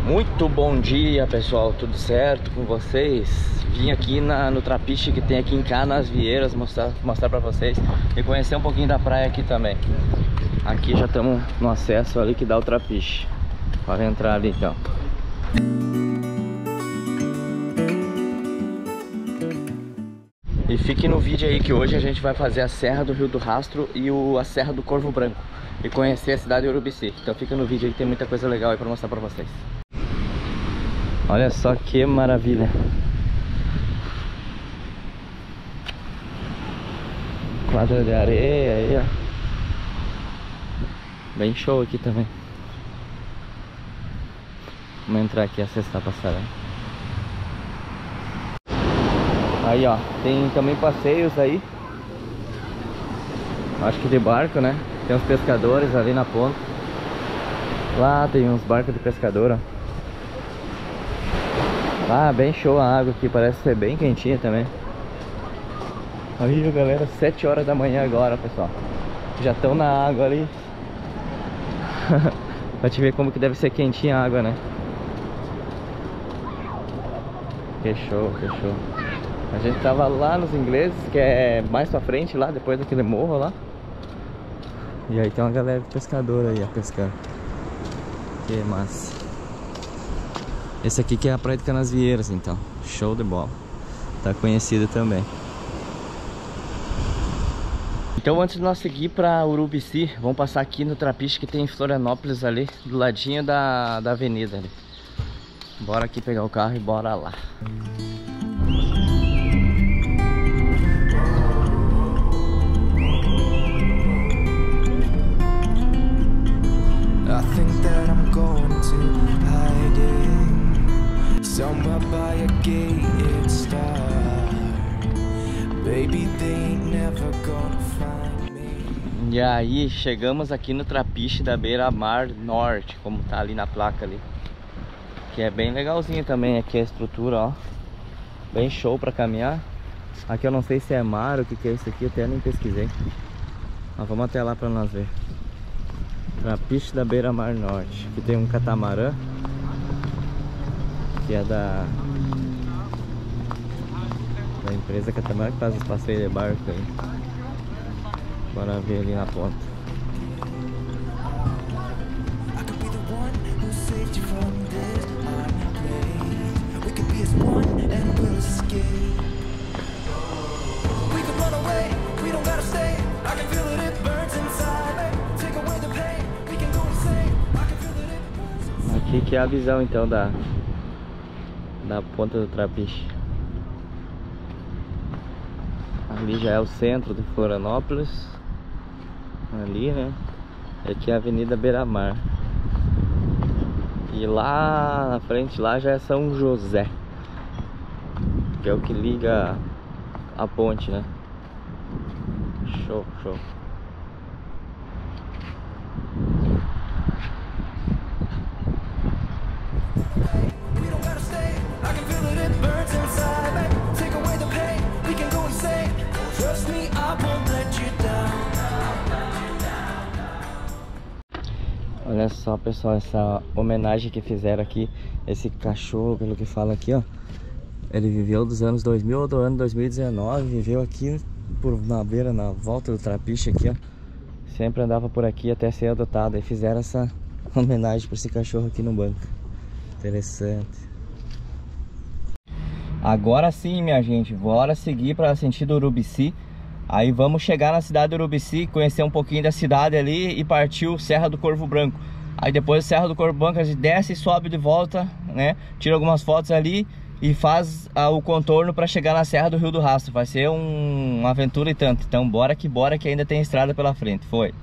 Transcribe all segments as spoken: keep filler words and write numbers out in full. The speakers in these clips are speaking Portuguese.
Muito bom dia, pessoal, tudo certo com vocês? Vim aqui na, no trapiche que tem aqui em Canasvieiras mostrar, mostrar pra vocês e conhecer um pouquinho da praia aqui também. Aqui já estamos no acesso ali que dá o trapiche. Pode entrar ali então. E fique no vídeo aí que hoje a gente vai fazer a Serra do Rio do Rastro e o, a Serra do Corvo Branco e conhecer a cidade de Urubici. Então fica no vídeo aí que tem muita coisa legal aí pra mostrar pra vocês. Olha só que maravilha. Quadra de areia aí, ó. Bem show aqui também. Vamos entrar aqui e acessar a passarela. Aí, ó, tem também passeios aí. Acho que de barco, né? Tem uns pescadores ali na ponta. Lá tem uns barcos de pescador, ó. Ah, bem show a água aqui, parece ser bem quentinha também. Aí, galera, sete horas da manhã agora, pessoal. Já estão na água ali. Pra te ver como que deve ser quentinha a água, né? Que show, que show. A gente tava lá nos ingleses, que é mais pra frente lá, depois daquele morro lá. E aí tem uma galera de pescador aí, ó, pescando. Que massa. Esse aqui que é a Praia de Canasvieiras, então. Show de bola. Tá conhecido também. Então antes de nós seguir pra Urubici, vamos passar aqui no trapiche que tem em Florianópolis ali, do ladinho da, da avenida ali. Bora aqui pegar o carro e bora lá. I think that I'm going to hiding somewhere by a gated star. Baby, they ain't never gonna find me. E aí, chegamos aqui no trapiche da Beira-Mar Norte, como tá ali na placa ali. Que é bem legalzinho também aqui a estrutura, ó. Bem show pra caminhar. Aqui eu não sei se é mar ou o que que é isso aqui, até nem pesquisei. Mas vamos até lá pra nós ver. Trapiche da Beira-Mar Norte. Aqui tem um catamarã, que é da da empresa Catamarã, que faz os passeios de barco aí. Bora ver ali na ponta. Aqui que é a visão então da da ponta do trapiche. Ali já é o centro de Florianópolis. Ali, né? Aqui é a Avenida Beira-Mar. E lá na frente lá já é São José, que é o que liga a ponte, né? Show, show. Olha só, pessoal, essa homenagem que fizeram aqui. Esse cachorro, pelo que fala aqui, ó, ele viveu dos anos dois mil ou do ano dois mil e dezenove. Viveu aqui por, na beira, na volta do trapiche aqui, ó. Sempre andava por aqui até ser adotado. E fizeram essa homenagem para esse cachorro aqui no banco. Interessante. Agora sim, minha gente, bora seguir para sentido Urubici. Aí vamos chegar na cidade de Urubici, conhecer um pouquinho da cidade ali e partiu Serra do Corvo Branco. Aí depois da Serra do Corvo Branco a gente desce e sobe de volta, né? Tira algumas fotos ali e faz ah, o contorno para chegar na Serra do Rio do Rastro. Vai ser um, uma aventura e tanto. Então bora que bora que ainda tem estrada pela frente. Foi.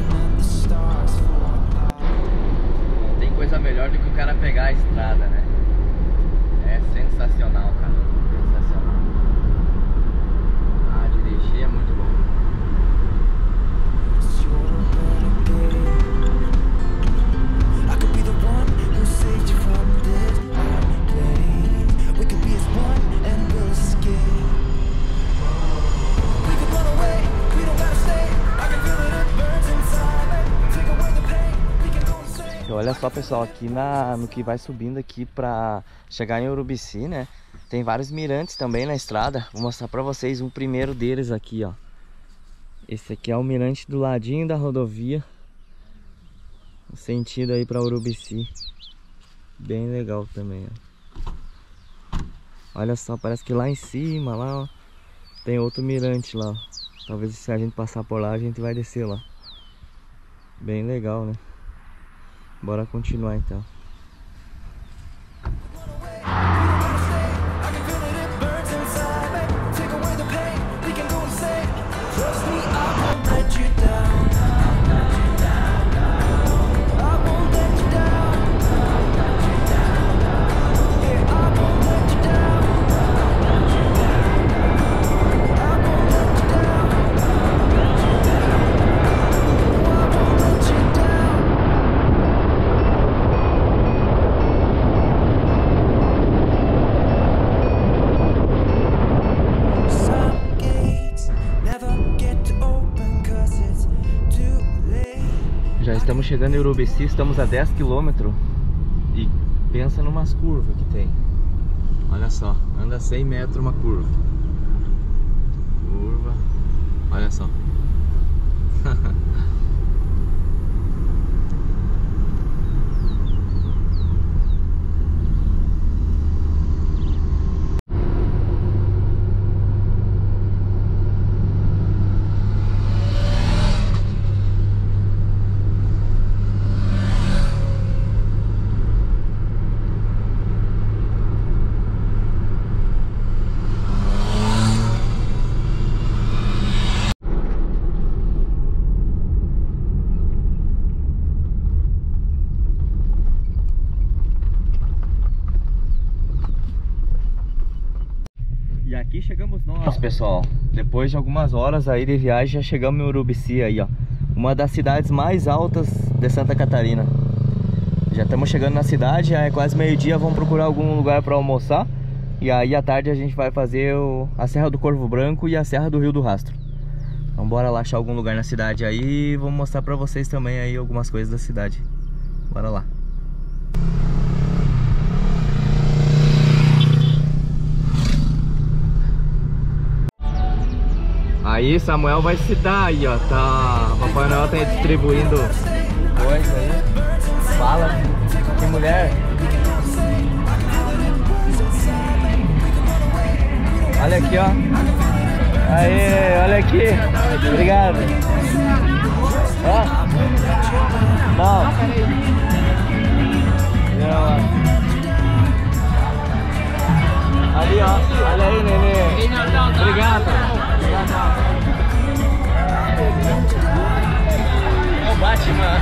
Melhor do que o cara pegar a estrada, né? Olha só, pessoal, aqui na, no que vai subindo aqui pra chegar em Urubici, né? Tem vários mirantes também na estrada. Vou mostrar pra vocês um primeiro deles aqui, ó. Esse aqui é o mirante do ladinho da rodovia, no sentido aí pra Urubici. Bem legal também, ó. Olha só, parece que lá em cima, lá, ó, tem outro mirante lá, ó. Talvez se a gente passar por lá, a gente vai descer lá. Bem legal, né? Bora continuar então. Já estamos chegando em Urubici, estamos a dez quilômetros e pensa numas curvas que tem. Olha só, anda cem metros uma curva. Curva, olha só. E aqui chegamos nós, pessoal. Depois de algumas horas aí de viagem, já chegamos em Urubici aí, ó. Uma das cidades mais altas de Santa Catarina. Já estamos chegando na cidade, já é quase meio-dia, vamos procurar algum lugar para almoçar. E aí à tarde a gente vai fazer o, a Serra do Corvo Branco e a Serra do Rio do Rastro. Então bora lá achar algum lugar na cidade aí e vou mostrar para vocês também aí algumas coisas da cidade. Bora lá. Aí Samuel vai se dar aí, ó. Tá, o Papai Noel tá distribuindo coisa aí. Fala, que mulher. Olha aqui, ó. Aí, olha aqui. Obrigado. Ó. Não. Ali, ó. Olha aí, nenê. Obrigado. É o Batman.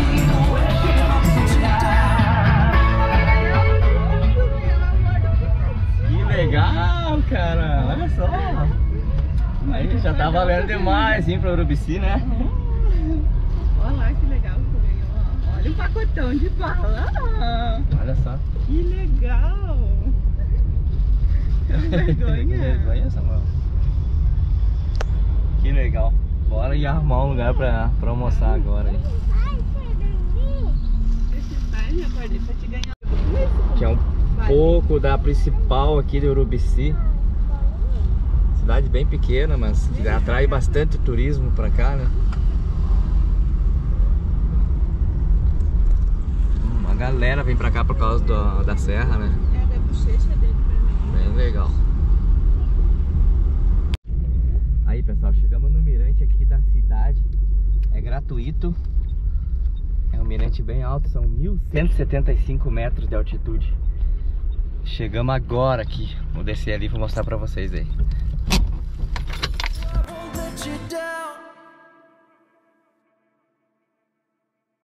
Que legal, cara. Olha só. Aí já tá valendo demais, hein, pra Urubici, né? Olha lá que legal que ganhou. Olha o pacotão de bala. Olha só. Que legal. Que vergonha. Que vergonha, Samuel. Que legal. Bora ir arrumar um lugar pra, pra almoçar agora aí. Que é um pouco da principal aqui de Urubici. Cidade bem pequena, mas que atrai bastante turismo pra cá, né? Uma galera vem pra cá por causa do, da serra, né? É da bochecha dele pra mim. Bem legal. Aí, pessoal, chegamos no mirante aqui da cidade. É gratuito. É um mirante bem alto, são mil cento e setenta e cinco metros de altitude. Chegamos agora aqui. Vou descer ali e vou mostrar pra vocês aí.